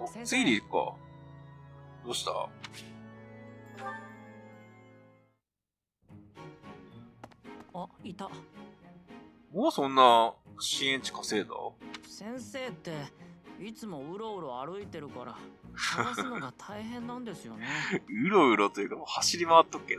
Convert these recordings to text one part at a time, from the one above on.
ツイリーか。どうした？ あ、いた。 もうそんな支援値稼いだ？ 先生っていつもうろうろ歩いてるから探すのが大変なんですよね。 うろうろというかもう走り回っとくけど。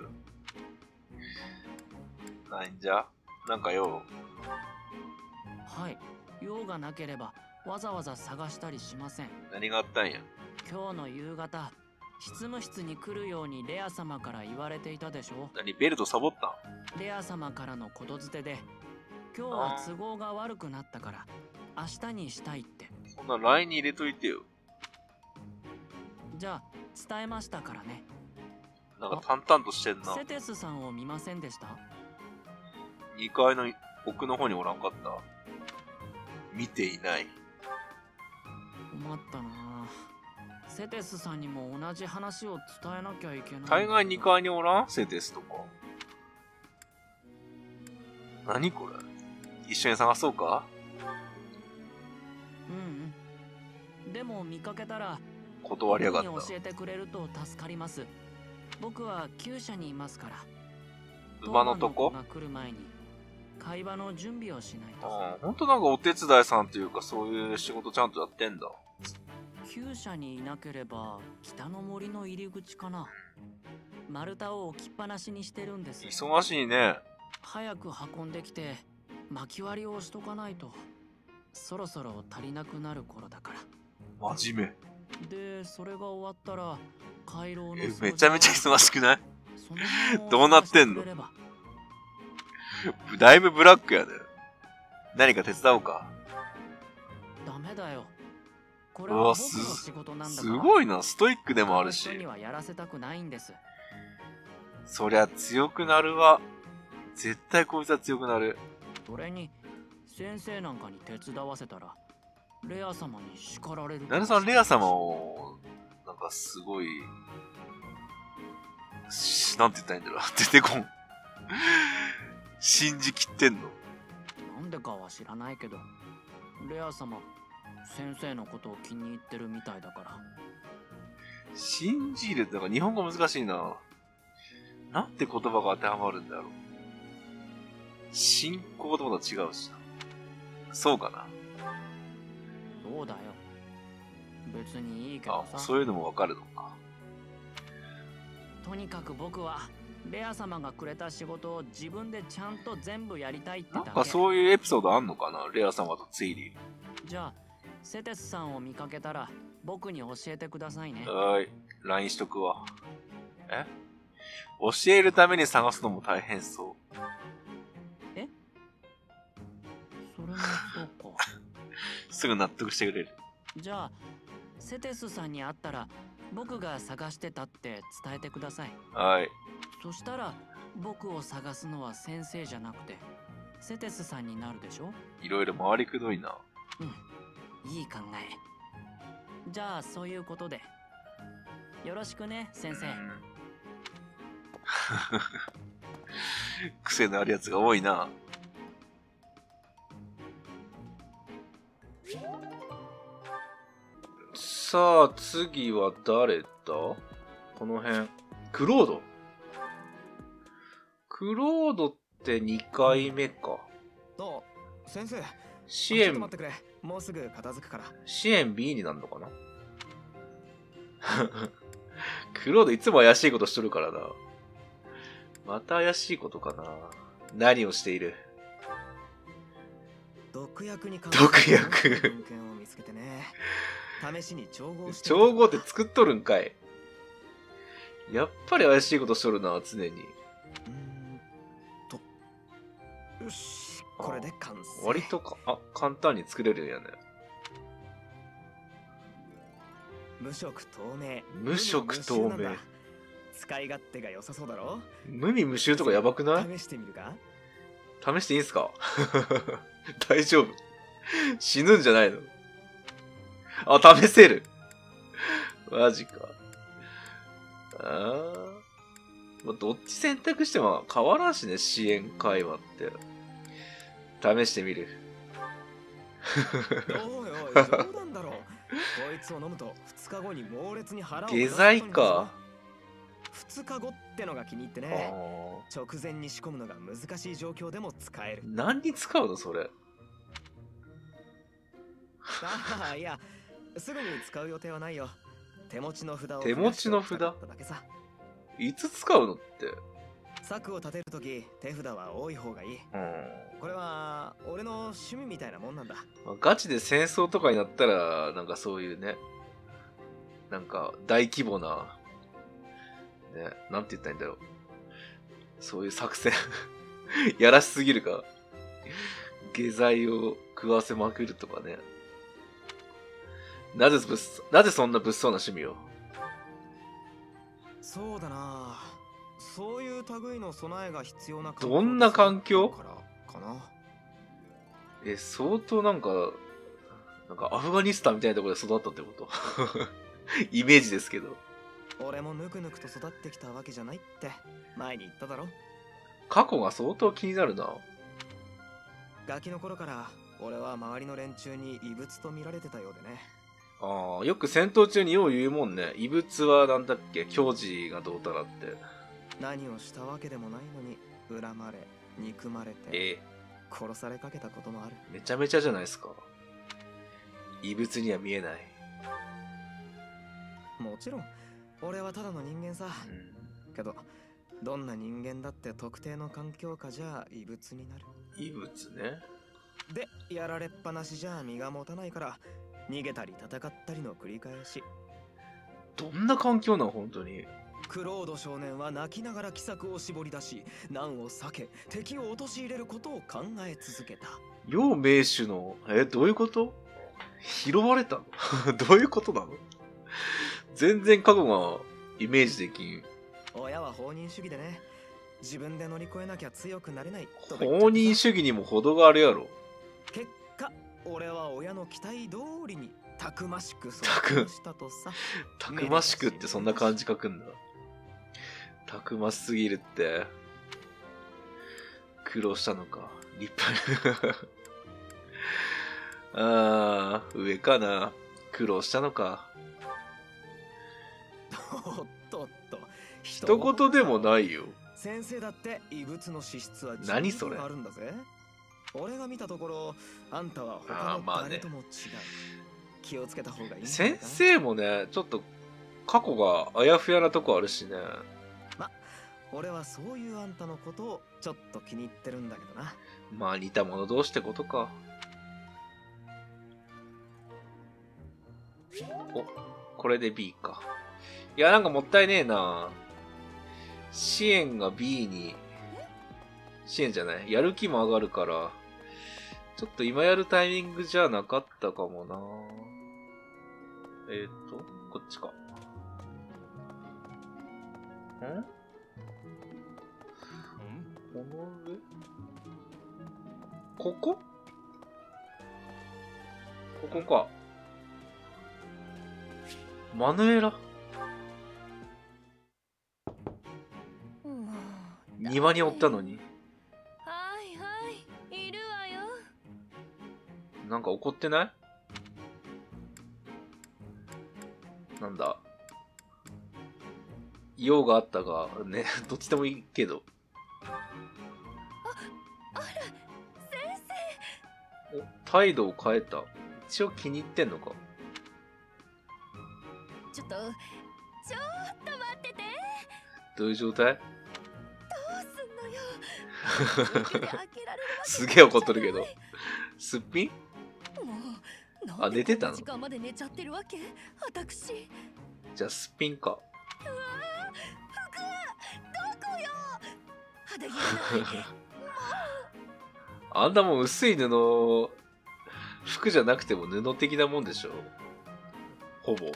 なんじゃ？なんかよ。 はい、用がなければわざわざ探したりしません。 何があったんや？ 今日の夕方、執務室に来るようにレア様から言われていたでしょ。 何、ベルトサボったん？ レア様からのことづてで、今日は都合が悪くなったから明日にしたいって。 そんな LINE に入れといてよ。 じゃあ伝えましたからね。 なんか淡々としてんな。 セテスさんを見ませんでした？ 2階の奥の方におらんかった？見ていない。 困ったな。セテスさんにも同じ話を伝えなきゃいけない。 大概2階におらん？セテスとか。何これ？一緒に探そうか？ うんうん。でも見かけたら断りやがった。 僕に教えてくれると助かります。僕は厩舎にいますから。 馬のとこ？ 当番の子が来る前に会話の準備をしないと。 ああ、ほんとなんかお手伝いさんというかそういう仕事ちゃんとやってんだ。 厩舎にいなければ北の森の入り口かな。丸太を置きっぱなしにしてるんです。 忙しいね。 早く運んできて薪割りをしとかないとそろそろ足りなくなる頃だから。 真面目。 で、それが終わったら回廊のめちゃめちゃ忙しくない？ その辺をどうなってんの？ 探してくれれば。 だいぶブラックやで。何か手伝おうか？ ダメだよ。これは僕の仕事なんだから。 すごいな、ストイックでもあるし。 他の人にはやらせたくないんです。 そりゃ強くなるわ。絶対こいつは強くなる。 それに先生なんかに手伝わせたらレア様に叱られる。 なんでそのレア様をなんかすごいなんて言ったらいいんだろう。出てこん。信じきってんの？ なんでかは知らないけど、レア様先生のことを気に入ってるみたいだから。 信じるってのが日本語難しいな。なんて言葉が当てはまるんだろう。信仰とまた違うしな。そうかな。 そうだよ。別にいいけどさ。 そういうのもわかるのか。 とにかく僕はレア様がくれた仕事を自分でちゃんと全部やりたいってだけ。 なんかそういうエピソードあんのかな、レア様とツイリー。 じゃあセテスさんを見かけたら僕に教えてくださいね。 はい、LINE しとくわ。教えるために探すのも大変そう。 それもそうか。 すぐ納得してくれる。 じゃあセテスさんに会ったら僕が探してたって伝えてください。 はい。 そしたら僕を探すのは先生じゃなくてセテスさんになるでしょ。 いろいろ回りくどいな。 うん、いい考え。じゃあそういうことでよろしくね先生。 癖のあるやつが多いな。さあ次は誰だ？この辺クロード。クロードって2回目か。 あ、先生。 支援。 ちょっと待ってくれ。もうすぐ片付くから。 支援 B になるのかな。クロードいつも怪しいことしとるからな。また怪しいことかな。何をしている？ 毒薬に毒薬。 文献を見つけてね。試しに調合して。 調合って作っとるんかい。やっぱり怪しいことしとるな、常に。 よし、これで完成。 割と簡単に作れるんやね。 無色透明。 無色透明。 使い勝手が良さそうだろ？ 無味無臭とかやばくない？ 試してみるか？ 試していいんすか？大丈夫？死ぬんじゃないの？試せる。マジか。どっち選択しても変わらんしね、支援会話って。試してみる。 おいおい、冗談だろ。 いつを飲むと2日後に猛烈に腹を下剤か。 2日後ってのが気に入ってあね。 ー直前に仕込むのが難しい状況でも使える。 何に使うのそれ。 ああ、いや、すぐに使う予定はないよ。手持ちの札を手持ちの札増やしておきたかっただけさ。 いつ使うのって。 策を立てるとき手札は多い方がいい。これは俺の趣味みたいなもんなんだ。 まあガチで戦争とかになったら、なんかそういうね、なんか大規模な、ね、なんて言ったらいいんだろう。そういう作戦、やらしすぎるか。下剤を食わせまくるとかね。なぜそんな物騒な趣味を。 そうだな。そういう類の備えが必要などんな環境からかな。 相当なんかアフガニスタンみたいなところで育ったってことイメージですけど。 俺もぬくぬくと育ってきたわけじゃないって前に言っただろ。 過去が相当気になるな。 ガキの頃から俺は周りの連中に異物と見られてたようでね。 ああ、よく戦闘中によう言うもんね。異物はなんだっけ、矜持がどうたらって。 何をしたわけでもないのに恨まれ憎まれて殺されかけたこともある。 めちゃめちゃじゃないですか。異物には見えない。 もちろん俺はただの人間さ、けどどんな人間だって特定の環境下じゃ異物になる。 異物ね。 でやられっぱなしじゃ身が持たないから逃げたり戦ったりの繰り返し。 どんな環境なの本当に。 クロード少年は泣きながら奇策を絞り出し難を避け敵を陥れることを考え続けた。 陽明酒のどういうこと？拾われたのどういうことなの？全然過去がイメージできん。 親は放任主義でね、自分で乗り越えなきゃ強くなれないとか言っちゃって放さ。 任主義にも程があるやろ。 結果俺は親の期待通りにたくましく育したとさ。 たくましくってそんな感じ書くんだ。たくますぎるって。苦労したのか。立派あー、上かな。苦労したのか。 おっとっと、 一言でもないよ。 先生だって異物の資質は何それあるんだぜ。俺が見たところあんたは他のまあね誰とも違う。気をつけた方がいいんじゃない先かな。 生もね、ちょっと過去があやふやなとこあるしね。 俺はそういうあんたのことをちょっと気に入ってるんだけどな。 まあ似た者同士ってことか。お、これで B か。いや、なんかもったいねえな。支援が B に、支援じゃない。やる気も上がるから、ちょっと今やるタイミングじゃなかったかもな。こっちか。この上？ここ？ここか。マヌエラ？庭におったのに。 はいはい、いるわよ。 なんか怒ってない？なんだ？用があったが、ね、どっちでもいいけど。 あら、先お、態度を変えた。一応気に入ってんのか。 生、ちょっと待ってて。 どういう状態？ どうすんのよ。開けられるわけすげえ怒っとるけど。すっぴん？ もう、 寝てたの？ 時間まで寝ちゃってるわけ？私。 じゃあすっぴんか。 うわー、服どこよ。肌着がない。 あんなもん薄い布、服じゃなくても布的なもんでしょ。ほぼ。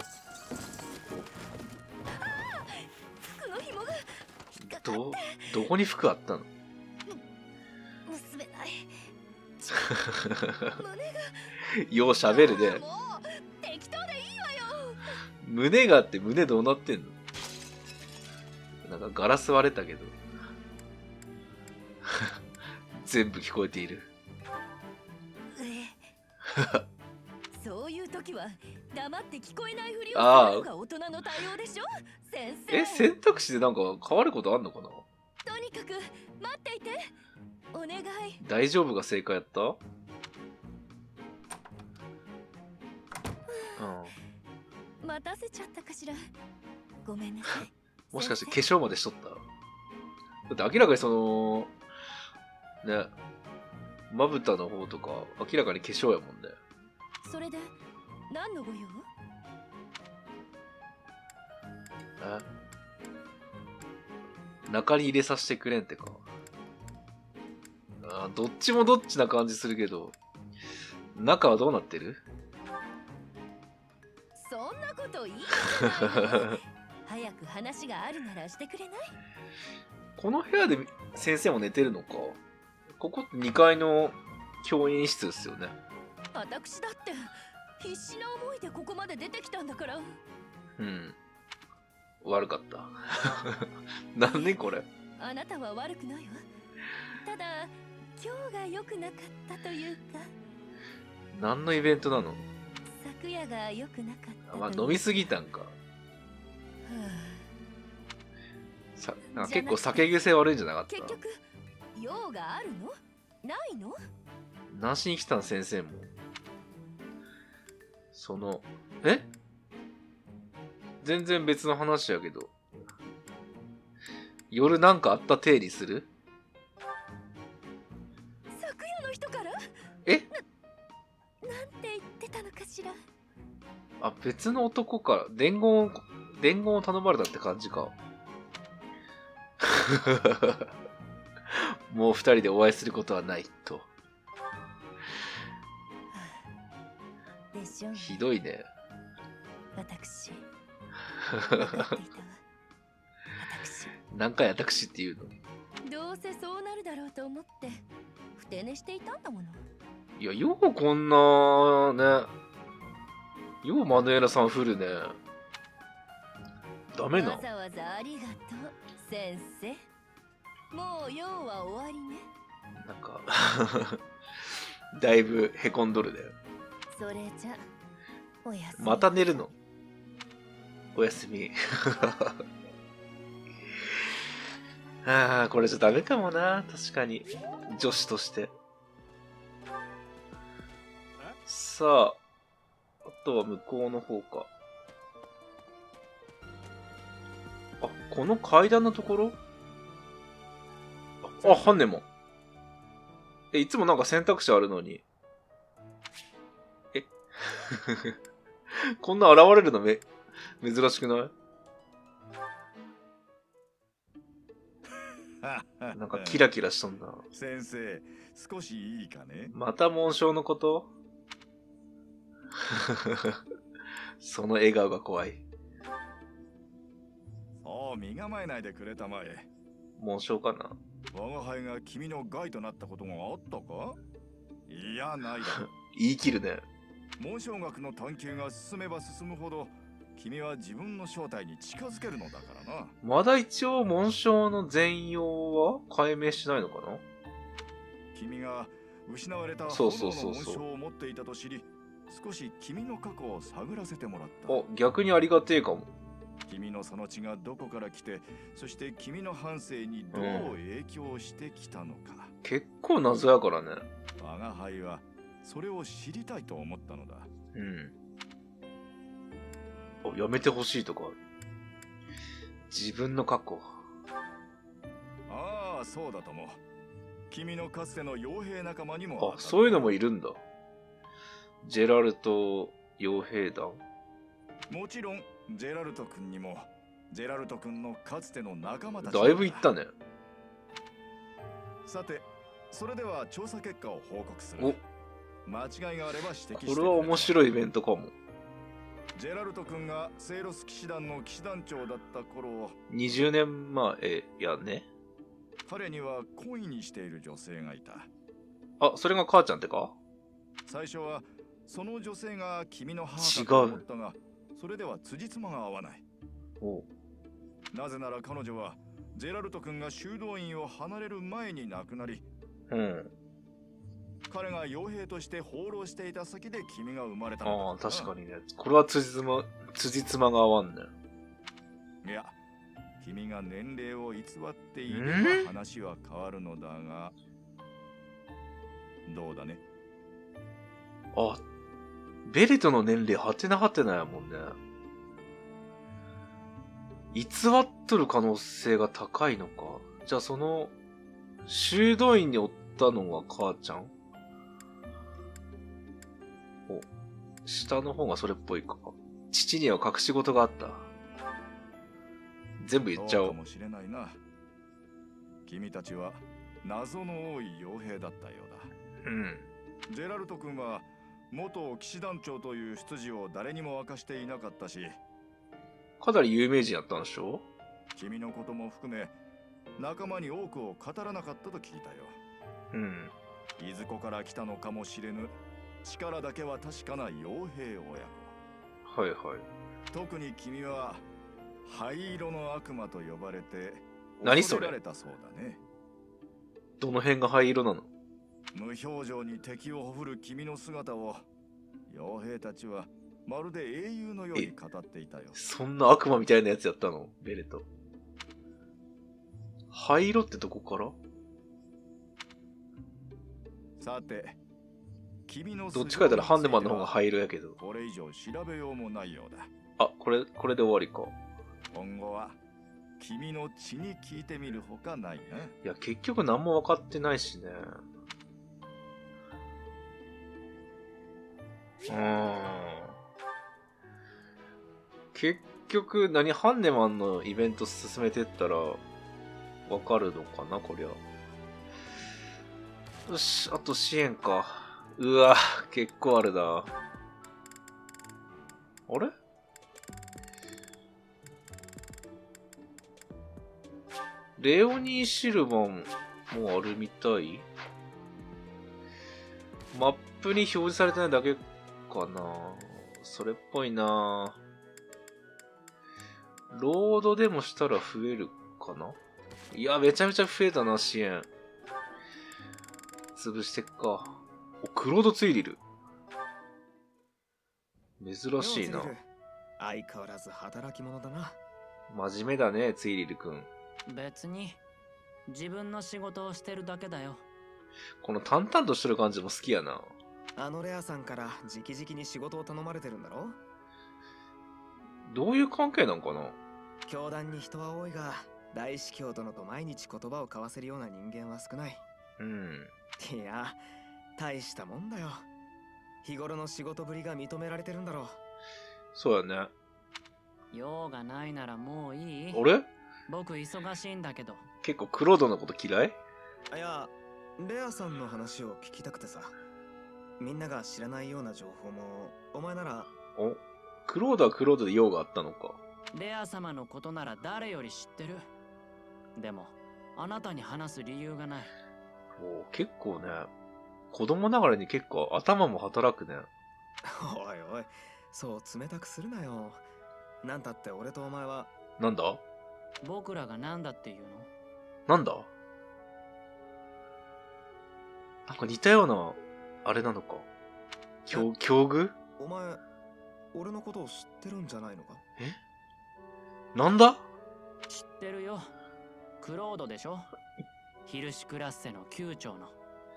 服の紐が引っかかってどこに服あったの？ 結べない。胸がよう喋るね。 もう適当でいいわよ。 胸があって胸どうなってんの？なんかガラス割れたけど。全部聞こえている。 そういう時は黙って聞こえないふりをああするのが大人の対応でしょ先生。 え、選択肢でなんか変わることあんのかな？ とにかく待っていて。お願い。 大丈夫が正解やった？うん。 待たせちゃったかしら。ごめんなさい。 もしかして化先粧までしとった？だって明らかにその、ね、まぶたの方とか明らかに化粧やもんね。 生それで何のご用？ 中に入れさせてくれんってか。どっちもどっちな感じするけど、中はどうなってる？ そんなこといいじゃないの。早く話があるならしてくれない？ この部屋で先生も寝てるのか。ここって2階の教員室ですよね。 私だって必死な思いでここまで出てきたんだから。 うん。悪かった。なんでこれ？ あなたは悪くないわ。ただ今日が良くなかったというか。 何のイベントなの？ 昨夜が良くなかったというか。 まあ飲みすぎたんか。 はなんか結構酒癖悪いんじゃなかった？ 結局用があるの？ないの？ 何しに来たん先生も。全然別の話やけど。夜なんかあった体にする？ 昨夜の人から？ え？ なんて言ってたのかしら。 あ、別の男から伝言を頼まれたって感じか。もう2人でお会いすることはないと。 でしょうね。 ひどいね。 私分かっていたわ。私何回私って言うの？ どうせそうなるだろうと思ってふて寝していたんだもの。 いや、ようこんなね、ようマヌエラさん振るね。ダメな。 わざわざありがとう先生。もう用は終わりね。 なんかだいぶへこんどるね。 それじゃおやすみ。 また寝るの？おやすみ。ああ、これじゃダメかもな。確かに。女子として。さあ、あとは向こうの方か。あ、この階段のところ？あ、ハンネも。いつもなんか選択肢あるのに。こんな現れるの珍しくない？なんかキラキラしとんな。 先生、少しいいかね？ また紋章のこと？その笑顔が怖い。 そう身構えないでくれたまえ。 紋章かな？ 我が輩が君の害となったことがあったか？いや、ないだろう。 言い切るね。 紋章学の探求が進めば進むほど君は自分の正体に近づけるのだからな。 まだ一応紋章の全容は解明しないのかな？ 君が失われたそう炎そうそうそうの紋章を持っていたと知り、少し君の過去を探らせてもらった。 あ、逆にありがてえかも。 君のその血がどこから来て、そして君の半生にどう影響してきたのか。 結構謎やからね。 我が輩はそれを知りたいと思ったのだ。 うん。あ、やめてほしいとかある。自分の過去。 ああ、そうだとも。君のかつての傭兵仲間にも。 あ、そういうのもいるんだ。ジェラルト傭兵団。 もちろん、ジェラルト君にも、ジェラルト君のかつての仲間たち。 だいぶいったね。 さて、それでは調査結果を報告する。 お、 間違いがあれば指摘してくれ。 これは面白いイベントかも。 ジェラルト君がセイロス騎士団の騎士団長だった頃、 20年前やね。 彼には恋にしている女性がいた。 あ、それが母ちゃんってか？ 最初はその女性が君の母だと思ったが、それでは辻褄が合わない。 お、 なぜなら彼女はジェラルト君が修道院を離れる前に亡くなり、 うん。 彼が傭兵として放浪していた先で君が生まれたのだ。 ああ、確かにね。これは辻褄が合わんね。 いや、君が年齢を偽っていれば話は変わるのだが、どうだね。 あ、ベレトの年齢はてなはてなやもんね。偽っとる可能性が高いのか。じゃあその、修道院におったのが母ちゃん？お、下の方がそれっぽいか。父には隠し事があった。全部言っちゃおう。 そうかもしれないな。君たちは謎の多い傭兵だったようだ。 うん。 ジェラルト君は元騎士団長という出自を誰にも明かしていなかったし、 かなり有名人やったんでしょ？ 君のことも含め仲間に多くを語らなかったと聞いたよ。 うん。 いずこから来たのかもしれぬ力だけは確かな傭兵親子。 はいはい。 特に君は灰色の悪魔と呼ばれて何それ？ 恐られたそうだね。 どの辺が灰色なの？ 無表情に敵をほふる君の姿を傭兵たちはまるで英雄のように語っていたよ。 そんな悪魔みたいなやつやったの？ベレト。灰色ってどこから？ さて、君のどっちかやったらハンネマンの方が灰色やけど。 これ以上調べようもないようだ。 あ、これで終わりか。 今後は君の血に聞いてみるほかないな。 いや、結局何も分かってないしね。結局、ハンネマンのイベント進めてったら、分かるのかな、こりゃ。よし、あと支援か。うわ、結構あるな。あれ？レオニー・シルバンもあるみたい？マップに表示されてないだけかな。それっぽいな。ロードでもしたら増えるかな。いや、めちゃめちゃ増えたな、支援。潰してっか。お、クロード・ツイリル。珍しいな。 相変わらず働き者だな。 真面目だね、ツイリルくん。 別に自分の仕事をしてるだけだよ。 この淡々としてる感じも好きやな。 あのレアさんから直々に仕事を頼まれてるんだろ？ どういう関係なんかな？ 教団に人は多いが、大司教殿と毎日言葉を交わせるような人間は少ない。 うん。 いや、大したもんだよ。日頃の仕事ぶりが認められてるんだろう。 そうやね。 用がないならもういい？ 俺？ 僕忙しいんだけど。 結構クロードのこと嫌い？ いや、レアさんの話を聞きたくてさ。みんなが知らないような情報も、お前なら。 お、クロードはクロードで用があったのか。 レア様のことなら誰より知ってる。でもあなたに話す理由がない。 お、結構ね、子供ながらに結構頭も働くね。 おいおい、そう冷たくするなよ。なんたって俺とお前は。 なんだ？ 僕らがなんだっていうの？ なんだ？なんか似たような、あれなのか。境遇？ お前、俺のことを知ってるんじゃないのか？ え？なんだ？ 知ってるよ。クロードでしょ？ヒルシクラッセの宮長の。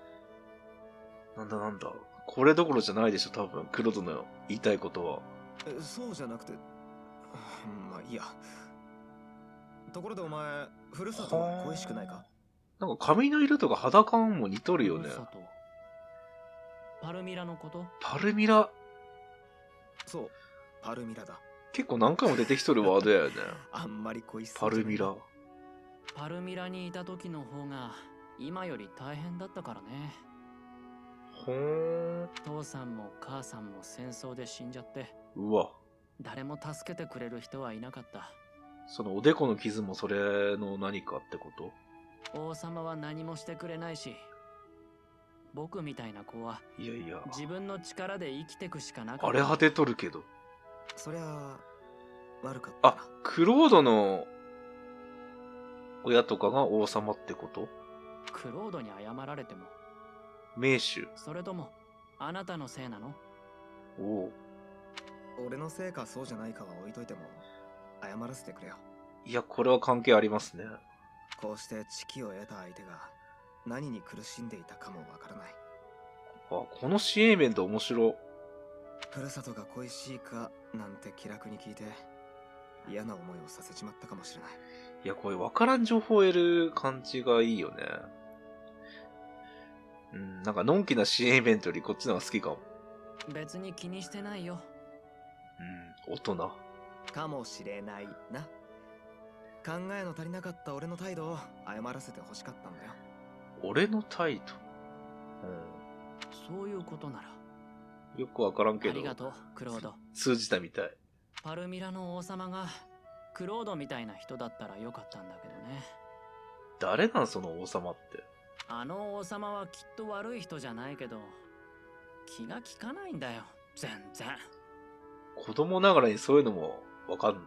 なんだ。これどころじゃないでしょ、多分。クロードの言いたいことは。 そうじゃなくて、まあいいや。ところでお前、ふるさとは恋しくないか？ なんか髪の色とか肌感も似とるよね。 ふるさと。パルミラのこと？ パルミラ。 そう、パルミラだ。 結構何回も出てきとるワードやよね。 あんまり恋しそパうじゃない。 ルミラ。 パルミラにいた時の方が今より大変だったからね。 ほーん。 父さんも母さんも戦争で死んじゃって、 うわ。 誰も助けてくれる人はいなかった。 そのおでこの傷もそれの何かってこと？ 王様は何もしてくれないし、僕みたいな子はいやいや。 自分の力で生きてくしかなかった。 荒れ果てとるけど。 そりゃ悪かったな。 あ、クロードの親とかが王様ってこと？ クロードに謝られても名手。 それともあなたのせいなの？ おお。 俺のせいかそうじゃないかは置いといても謝らせてくれよ。 いや、これは関係ありますね。 こうして知識を得た相手が何に苦しんでいたかもわからない。 あ、この支援イベント面白。 ふるさとが恋しいかなんて気楽に聞いて嫌な思いをさせちまったかもしれない。 いや、これ分からん情報を得る感じがいいよね。うん、なんかのんきな支援イベントよりこっちの方が好きかも。 別に気にしてないよ。 うん、大人。 かもしれないな。考えの足りなかった俺の態度を謝らせてほしかったんだよ。 俺の態度。 そういうことなら。 よくわからんけど。 ありがとう、クロード。 通じたみたい。 パルミラの王様がクロードみたいな人だったらよかったんだけどね。 誰なんその王様って。 あの王様はきっと悪い人じゃないけど、気が利かないんだよ、全然。 子供ながらにそういうのもわかんない。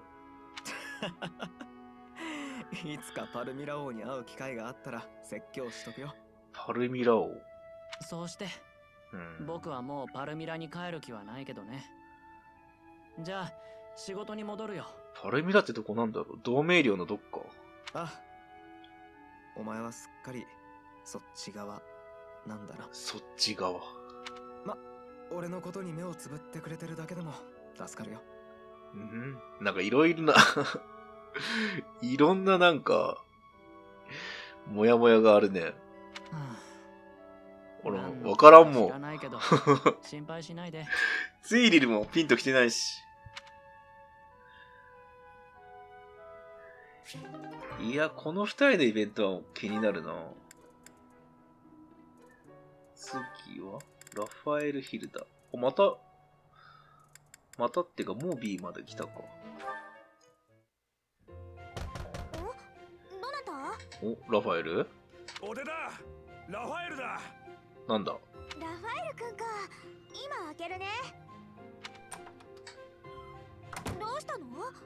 いつかパルミラ王に会う機会があったら説教しとくよ。 パルミラ王。 そうして、僕はもうパルミラに帰る気はないけどね。じゃあ仕事に戻るよ。 パルミラってどこなんだろう。同盟領のどっか。 あ、お前はすっかりそっち側なんだな。 そっち側。 俺のことに目をつぶってくれてるだけでも助かるよ。 なんかいろいろないろんななんかモヤモヤがあるね。俺わからんもん。 知らないけど心配しないで。 ツイリルもピンときてないし。いや、この二人のイベントは気になるな。次はラファエル・ヒルダ。またってかもう B まで来たか。 どなた？ お、ラファエル？ 俺だ。ラファエルだ。 なんだ？ ラファエル君か。今開けるね。どうしたの？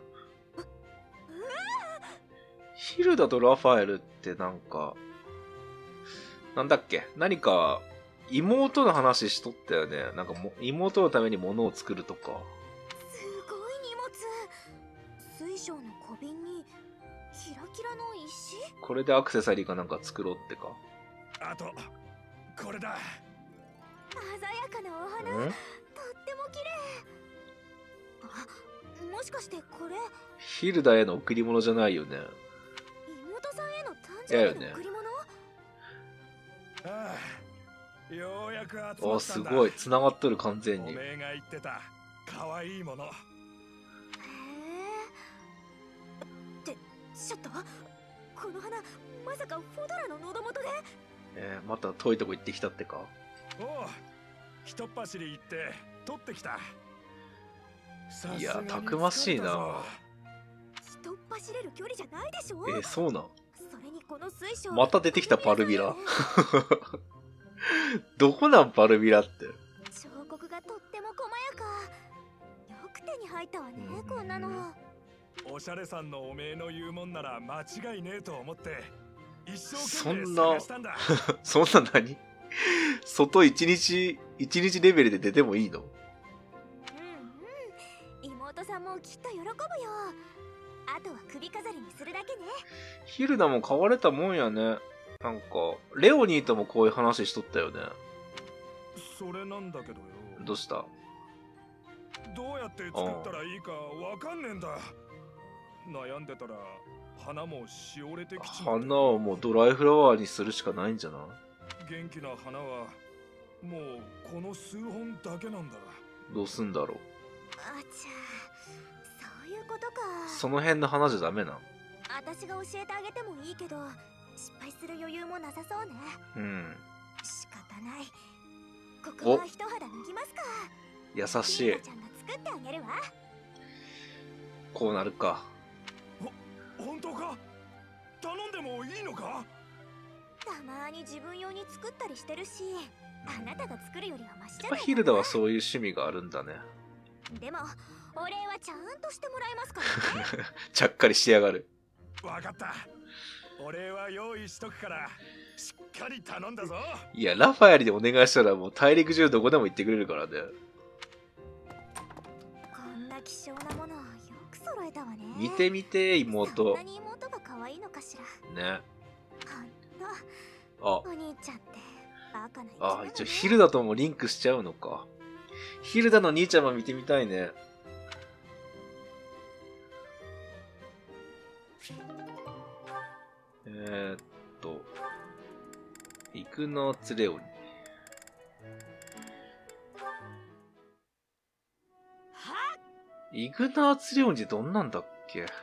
ヒルダとラファエルってなんか、なんだっけ？何か妹の話しとったよね。なんか妹のために物を作るとか。 すごい荷物。水晶の小瓶にキラキラの石？ これでアクセサリーかなんか作ろうってか。 あとこれだ。 鮮やかなお花。とっても綺麗。あ、もしかしてこれヒルダへの贈り物じゃないよね。 妹さんへの誕生日の贈り物？ ああ、ようやく集まったんだ。 あ、すごい繋がっとる完全に。 おめえが言ってた可愛いもの。 へえ。ってちょっとこの花まさかフォドラの喉元で？ また遠いとこ行ってきたってか。 おう、ひとっ走り行って取ってきた。 いや、たくましいな。 ひとっ走れる距離じゃないでしょ。 そうなん。 それにこの水晶。 また出てきたパルミラ。どこなんパルミラって。 彫刻がとっても細やか。よく手に入ったわね、こんなの。 おしゃれさんのおめえの言うもんなら間違いねえと思って一生そ懸命んな探したんだ。 そんな何外一日レベルで出てもいいの？ 妹さんもきっと喜ぶよ。あとは首飾りにするだけね。 ヒルダも買われたもんやね。なんかレオニーともこういう話しとったよね。 それなんだけどよ。 どうした？ どうやって作ったらいいかわかんねえんだ。悩んでたら花もしおれてきちまって。 花をもうドライフラワーにするしかないんじゃない？ 元気な花はもうこの数本だけなんだ。 どうすんだろう。 あちゃ、そういうことか。 その辺の花じゃダメなん？ 私が教えてあげてもいいけど失敗する余裕もなさそうね。仕方ない。ここは一肌脱ぎますか。 優しい。 ちゃんが作ってあげるわ。 こうなるか。 本当か？頼んでもいいのか？ たまに自分用に作ったりしてるし、あなたが作るよりはマシじゃないかな。 ヒルダはそういう趣味があるんだね。 でもお礼はちゃんとしてもらえますからね。 ちゃっかりしやがる。 わかった。お礼は用意しとくからしっかり頼んだぞ。 いや、ラファエルでお願いしたらもう大陸中どこでも行ってくれるからね。 こんな希少なものよく揃えたわね。 見てみて、 そん妹な。に妹が可愛いのかしら。 ね。 あ、 あ、 お兄ちゃんってバカなあ、一応ヒルダともリンクしちゃうのか。ヒルダの兄ちゃんも見てみたいね。イグナーツ・レオニ。イグナーツ・レオニってどんなんだっけ？ 誰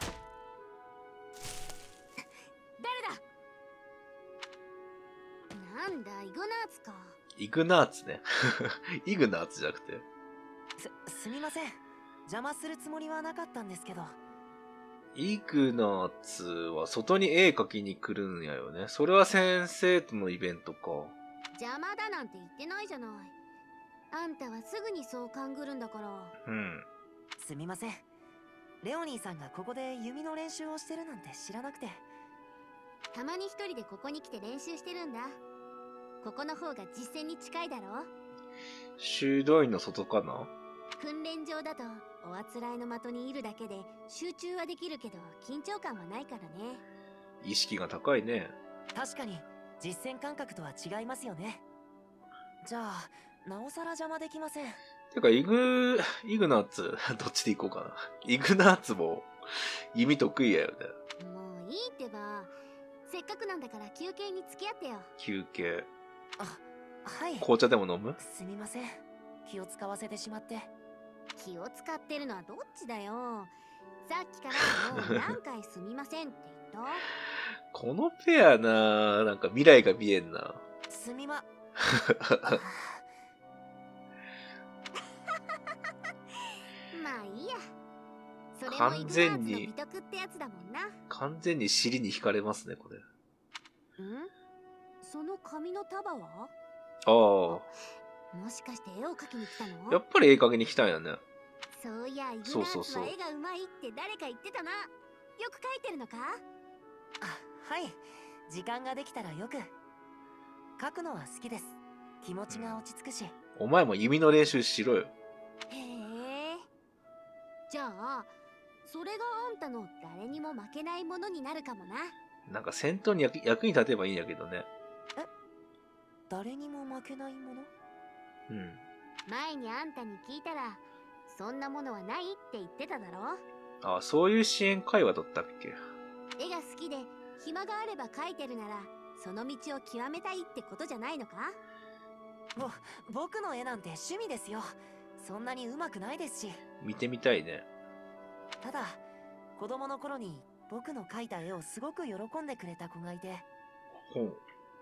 だ。なんだイグナーツか。 イグナーツね。イグナーツじゃなくて。 すみません。邪魔するつもりはなかったんですけど。 イグナーツは外に絵描きに来るんやよね。それは先生とのイベントか。 邪魔だなんて言ってないじゃない。あんたはすぐにそう勘ぐるんだから。 うん。 すみません。レオニーさんがここで弓の練習をしてるなんて知らなくて。 たまに一人でここに来て練習してるんだ。ここの方が実践に近いだろ。 修道院の外かな？ 訓練場だとおあつらいの的にいるだけで集中はできるけど緊張感はないからね。 意識が高いね。 確かに実践感覚とは違いますよね。じゃあなおさら邪魔できません。 てかイグナーツどっちで行こうかな。イグナーツも弓得意やよね。 もういいってば。せっかくなんだから休憩に付き合ってよ。 休憩。 あ、はい。 紅茶でも飲む？ すみません。気を使わせてしまって。 気を使ってるのはどっちだよ。さっきからもう何回すみませんって言った？ このペアなんか未来が見えんな。 すみま。 まあいいや。それも完全にイグナーツの美徳ってやつだもんな。 完全に尻に惹かれますね、これ。 ん？その紙の束は？ ああ。 もしかして絵を描きに来たの？ やっぱり絵描きに来たんやね。 そういや、イグナそうそうそうーツは絵がうまいって誰か言ってたな。よく描いてるのか？ あ、はい。時間ができたらよく。描くのは好きです。気持ちが落ち着くし。 お前も弓の練習しろよ。 へえ。じゃあ、それがあんたの誰にも負けないものになるかもな。 なんか戦闘に役に立てばいいんやけどね。 誰にも負けないもの？ うん。 前にあんたに聞いたら、そんなものはないって言ってただろ。 あ、そういう支援会話だったっけ？ 絵が好きで暇があれば描いてるなら、その道を極めたいってことじゃないのか？ 僕の絵なんて趣味ですよ。そんなに上手くないですし。 見てみたいね。 ただ子供の頃に僕の描いた絵をすごく喜んでくれた子がいて。 ほう。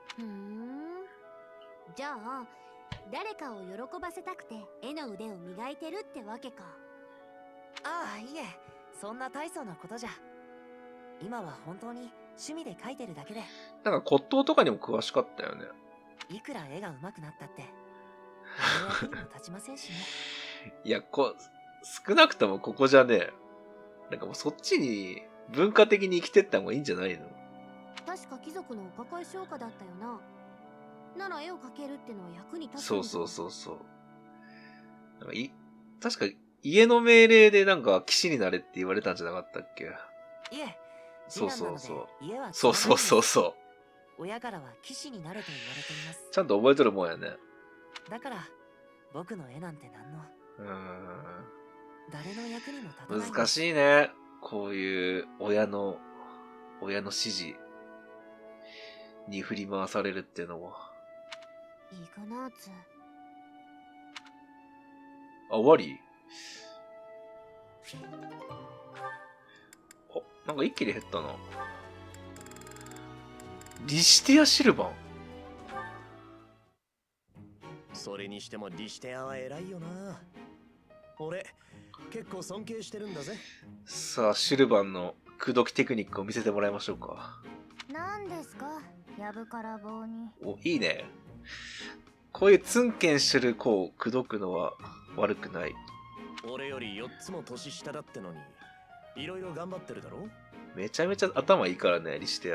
じゃあ誰かを喜ばせたくて絵の腕を磨いてるってわけか。 ああ、いえ、そんな大層なことじゃ。今は本当に趣味で描いてるだけで。 なんか骨董とかにも詳しかったよね。 いくら絵が上手くなったって何の役にも立ちませんしね。 いや、少なくともここじゃね、なんかもうそっちに文化的に生きてった方がいいんじゃないの？ 確か貴族のお抱え商家だったよな。なら絵を描けるってのは役に立つんだ。 そうそうそうそう。なんか確か家の命令でなんか騎士になれって言われたんじゃなかったっけ？ いえ、 そうそうそう。 家はそうそうそうそう。 親からは騎士になれと言われています。 ちゃんと覚えとるもんやね。 だから僕の絵なんて何の誰の役にも立たない。 難しいね。こういう親の指示に振り回されるっていうのも。 イグナーツ。 あ、終わり？あ、なんか一気に減ったな。リシテアシルバン。 それにしてもリシテアは偉いよな。俺結構尊敬してるんだぜ。 さあ、シルバンの口説きテクニックを見せてもらいましょうか。 何ですか、やぶから棒に。 お、いいね。こういうツンケンしてる子を口説くのは悪くない。 俺より4つも年下だってのにいろいろ頑張ってるだろ。 めちゃめちゃ頭いいからね、リシテア。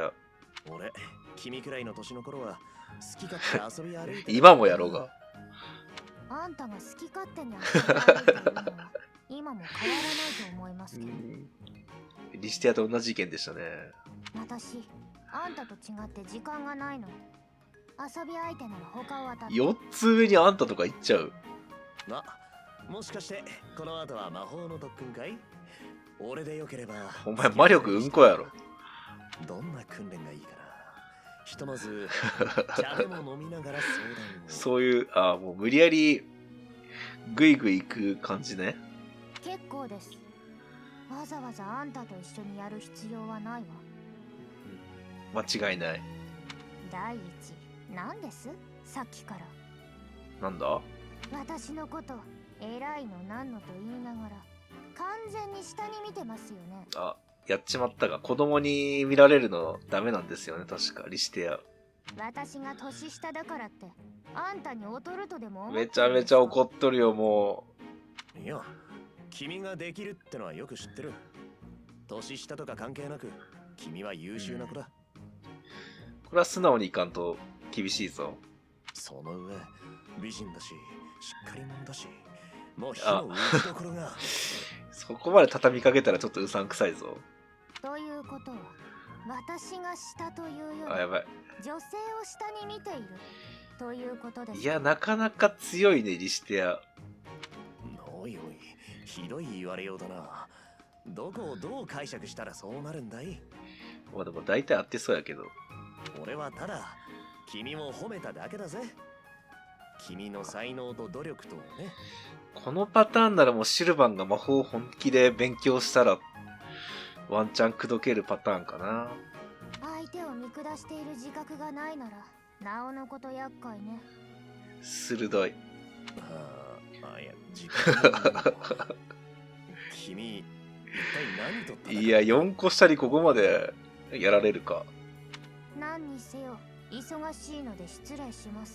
俺、君くらいの年の頃は好き勝手遊び歩いて今もやろうが。 あんたが好き勝手に遊び歩いているのは今も変わらないと思いますけど。 リシテアと同じ意見でしたね。 私、あんたと違って時間がないの。遊び相手なら他を当たって。 4つ上にあんたとか言っちゃう。 もしかしてこの後は魔法の特訓かい？俺でよければ。 お前魔力うんこやろ。 どんな訓練がいいかな。ひとまず茶でも飲みながら相談を。 そういう、もう無理やりグイグイ行く感じね。 結構です。わざわざあんたと一緒にやる必要はない間わ。 違いない。 第一、何です？さっきから。 なんだ？ 私のこと偉いのなんのと言いながら完全に下に見てますよね。 やっちまったが、子供に見られるのダメなんですよね、確かリシテア。 私が年下だからってあんたに劣るとでも思ってめちゃめちゃ怒っとるよ、もう。いや、君ができるってのはよく知ってる。年下とか関係なく君は優秀な子だ。 これは素直にいかんと厳しいぞ。 その上美人だし、しっかり者だし、もう火の打ちどころが。 そこまで畳みかけたらちょっとうさんくさいぞ。 ということは私が下というよりやばい、 女性を下に見ているということです。 いや、なかなか強いね、リシテア。 おいおい、ひどい言われようだな。どこをどう解釈したらそうなるんだい？ まあでも大体合ってそうやけど。 俺はただ君を褒めただけだぜ。君の才能と努力とね。 このパターンならもうシルバンが魔法を本気で勉強したらワンチャン口説けるパターンかな。 相手を見下している自覚がないならなおのこと厄介ね。 鋭い。 いや、時間君一体何と戦う？ いや、4個下にここまでやられるか。 何にせよ忙しいので失礼します。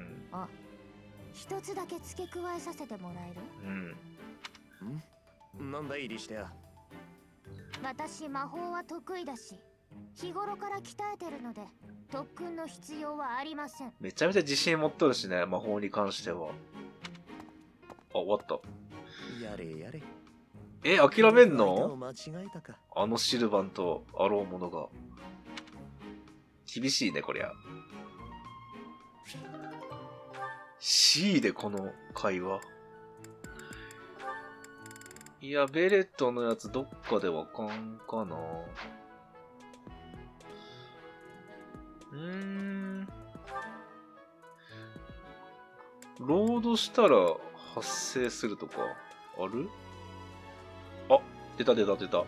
一つだけ付け加えさせてもらえる？ なんだいリシテア。 私魔法は得意だし日頃から鍛えてるので特訓の必要はありません。 めちゃめちゃ自信持っとるしね、魔法に関しては。終わった。 やれやれ。 諦めんの？ 間違えたか。 あのシルバンとあろうものが。厳しいね、こりゃ。C でこの会話。いや、ベレットのやつどっかでわかんかな。ロードしたら発生するとかある？出た。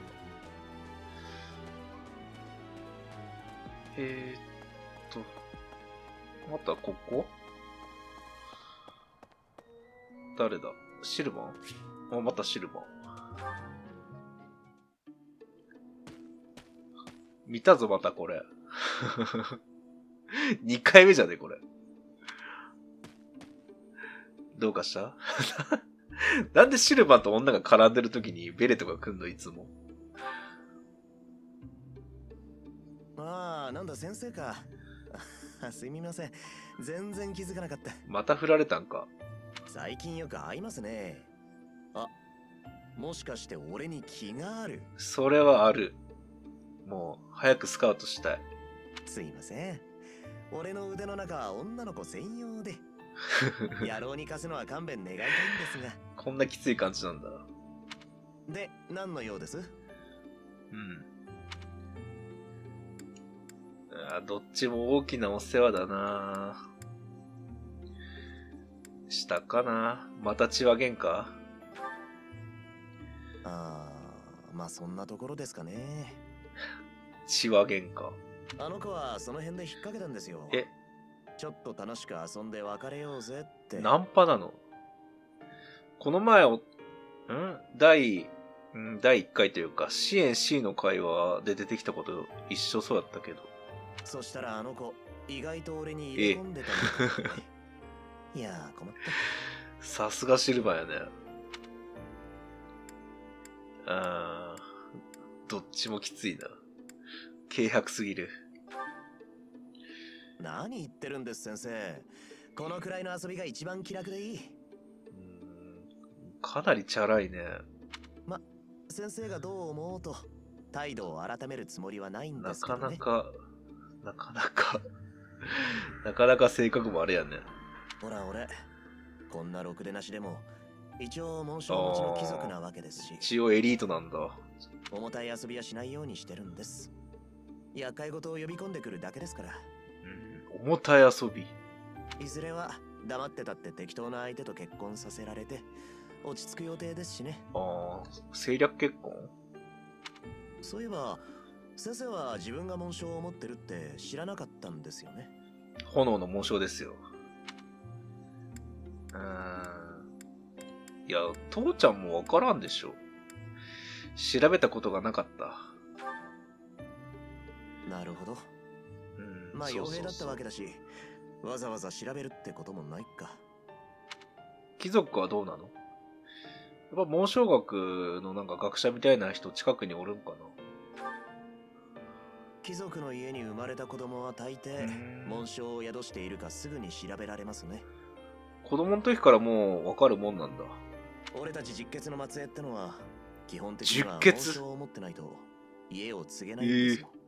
またここ？誰だ？シルバン？またシルバン。見たぞ、またこれ。2回目じゃねこれ。どうかしたなんでシルバンと女が絡んでる時にベレとか来んのいつも。 なんだ先生か。すみません。全然気づかなかった。 また振られたんか。 最近よく会いますね。もしかして俺に気がある？ それはある。もう早くスカウトしたい。 すいません。俺の腕の中は女の子専用で。野郎に貸すのは勘弁願いたいんですが。 こんなきつい感じなんだ。 で、何の用です？ どっちも大きなお世話だな。下かな。また血はげんか。 まあそんなところですかね。 血はげんか。 あの子はその辺で引っ掛けたんですよ。ちょっと楽しく遊んで別れようぜって。 ナンパなの？この前第1回というか、支援 C の会話で出てきたこと一緒そうだったけど。 そしたらあの子、意外と俺に入れ込んでたんだ、ね。いやー、困った。 さすがシルバーやね。どっちもきついな。軽薄すぎる。 何言ってるんです先生。このくらいの遊びが一番気楽でいい。 かなりチャラいね。 先生がどう思おうと態度を改めるつもりはないんですけどね。 なかなか性格もあれやね。 ほら俺、こんなろくでなしでも一応紋章持ちの貴族なわけですし、 一応エリートなんだ。 重たい遊びはしないようにしてるんです。厄介事を呼び込んでくるだけですから。 重たい遊び。 いずれは黙ってたって適当な相手と結婚させられて落ち着く予定ですしね。 政略結婚？ そういえば先生は自分が紋章を持ってるって知らなかったんですよね。 炎の紋章ですよ。いや、父ちゃんもわからんでしょ。調べたことがなかった。 なるほど。まあ傭兵だったわけだし、わざわざ調べるってこともないか。 貴族はどうなの？やっぱ紋章学のなんか学者みたいな人近くにおるんかな。 貴族の家に生まれた子供は大抵紋章を宿しているかすぐに調べられますね。 子供の時からもうわかるもんなんだ。 俺たち実血の末裔ってのは基本的には紋章を持ってないと家を継げないんですよ。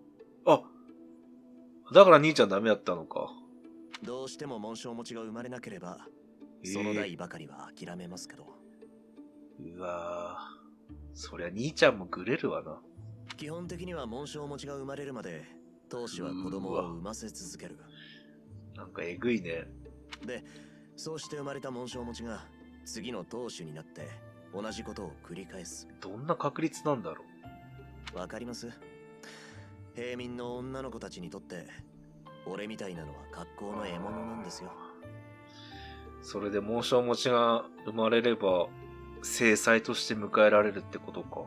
だから兄ちゃんダメだったのか。 どうしても紋章持ちが生まれなければ、その代ばかりは諦めますけど。 うわぁ、そりゃ兄ちゃんもグレるわな。 基本的には紋章持ちが生まれるまで当主は子供を産ませ続ける。 なんかえぐいね。 で、そうして生まれた紋章持ちが次の当主になって同じことを繰り返す。 どんな確率なんだろう。わかります？平民の女の子たちにとって俺みたいなのは格好の獲物なんですよ。 それで紋章持ちが生まれれば制裁として迎えられるってことか。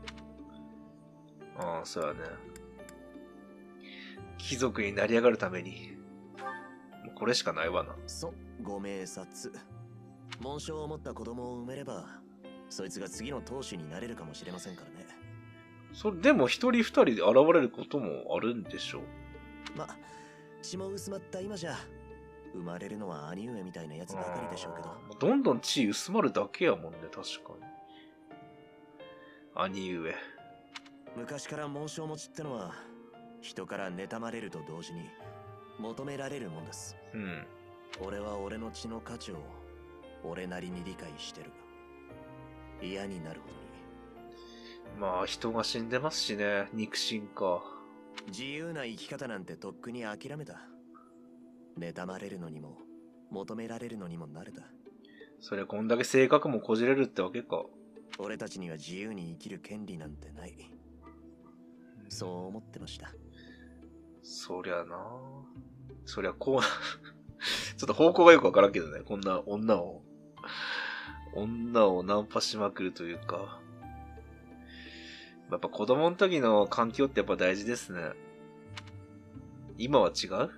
そうやね。貴族になり上がるためにこれしかないわな。 ご明察。紋章を持った子供を産めればそいつが次の当主になれるかもしれませんからね。 それでも一人二人で現れることもあるんでしょ。 血も薄まった今じゃ生まれるのは兄上みたいなやつばかりでしょうけど。 どんどん血薄まるだけやもんね、確かに。兄上。 昔から紋章持ちってのは人から妬まれると同時に求められるもんです。俺は俺の血の価値を俺なりに理解してる。嫌になるほどに。 まあ人が死んでますしね。肉親か。 自由な生き方なんてとっくに諦めた。妬まれるのにも求められるのにも慣れた。 それこんだけ性格もこじれるってわけか。 俺たちには自由に生きる権利なんてない。そう思ってました。 そりゃな。そりゃこうちょっと方向がよくわからんけどね。こんな女をナンパしまくるというか。やっぱ子供の時の環境ってやっぱ大事ですね。今は違う？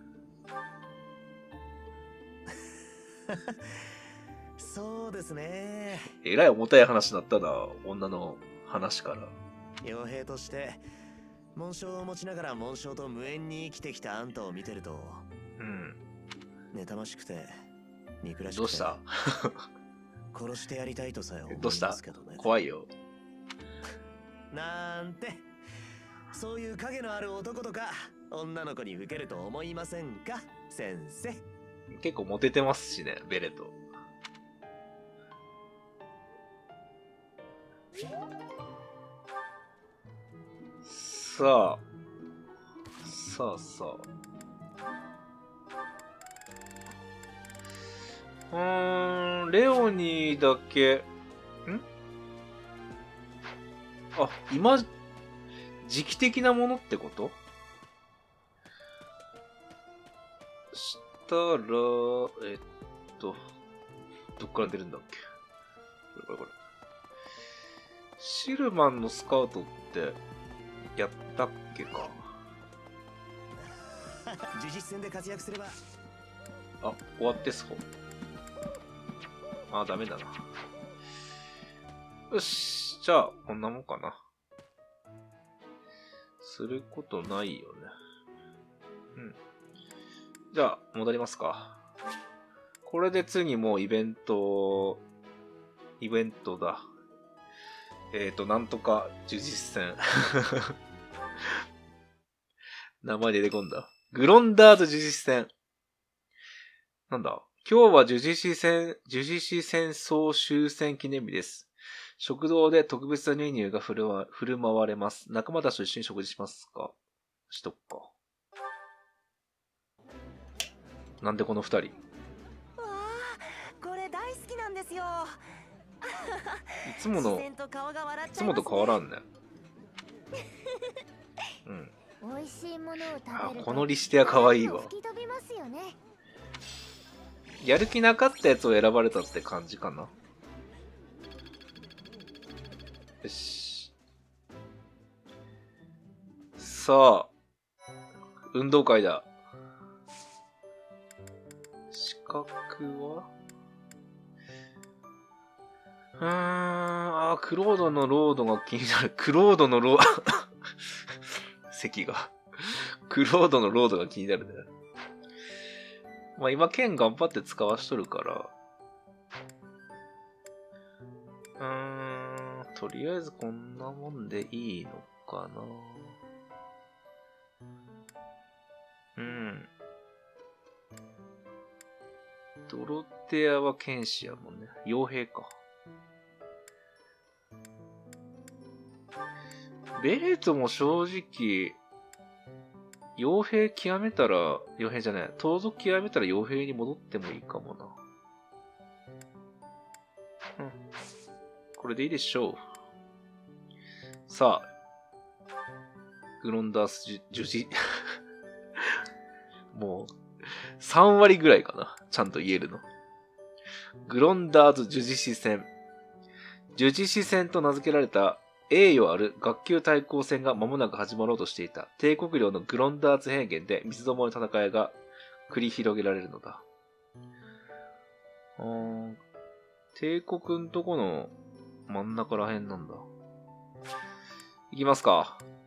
そうですね。 えらい重たい話になったな、女の話から。 傭兵として紋章を持ちながら紋章と無縁に生きてきたあんたを見てると、妬ましくて憎らしくて。 どうした？ 殺してやりたいとさえ思いますけどね。 どうした？怖いよ。 なんて、そういう影のある男とか女の子に受けると思いませんか、先生。 結構モテてますしね、ベレト。さあ。レオニーだけ、今、時期的なものってこと？したら、どっから出るんだっけ？これ。シルマンのスカウトって、やったっけか。 呪術戦で活躍すれば。 終わってそう。ダメだな。よし、じゃあ、こんなもんかな。することないよね。 じゃあ、戻りますか。これで次もうイベントだ。なんとか呪実戦。名前出てこんだ。グロンダーズ呪実戦。なんだ、今日は呪実師戦争終戦記念日です。食堂で特別なメニューが振る舞われます。仲間たちと一緒に食事しますか？しとくか。なんでこの二人？ わあ、これ大好きなんですよ。 いつもと変わらんね。うん。 美味しいものを食べると、 このリステア可愛いわ。 吹き飛びますよね。 やる気なかったやつを選ばれたって感じかな。よし。さあ、運動会だ。資格はクロードのロードが気になる。クロードのロード、席が。クロードのロードが気になるね。まあ今、剣頑張って使わしとるから。とりあえずこんなもんでいいのかな。ドロテアは剣士やもんね。傭兵か。ベレートも正直、傭兵極めたら、傭兵じゃない、盗賊極めたら傭兵に戻ってもいいかもな。これでいいでしょう。さあ、グロンダース呪辞もう、3割ぐらいかな。ちゃんと言えるの。グロンダーズ呪辞師戦。呪辞師戦と名付けられた栄誉ある学級対抗戦が間もなく始まろうとしていた。帝国領のグロンダーズ平原で三つどもえの戦いが繰り広げられるのだ。帝国んとこの真ん中らへんなんだ。いきますか。